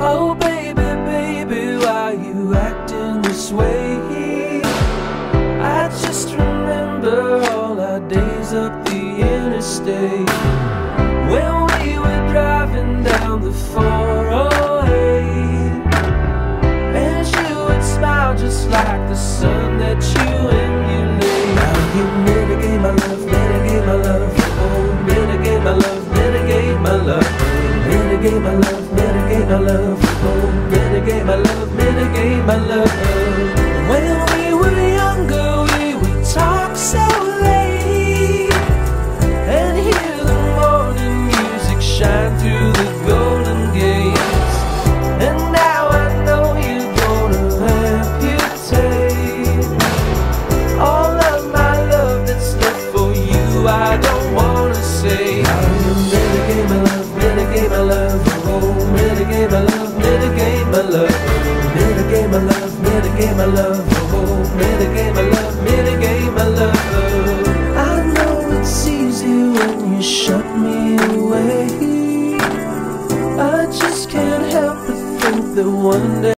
Oh baby, baby, why you acting this way? I just remember all our days up the interstate, when we were driving down the 408, and you would smile just like the sun that you emulate. Now you mitigate my love, mitigate my love, oh, mitigate my love, mitigate my love, mitigate my love, mitigate my love, oh, mitigate my love, mitigate my love. When we were younger, we would talk so late and hear the morning music shine through the golden gates. And now I know you're gonna amputate all of my love that's left for you. I don't wanna say how you mitigate my love, mitigate my love, oh, mitigate my love, mitigate my love, mitigate my love, mitigate my love, oh, mitigate my love, mitigate my love. I know it's easy when you shut me away. I just can't help but think that one day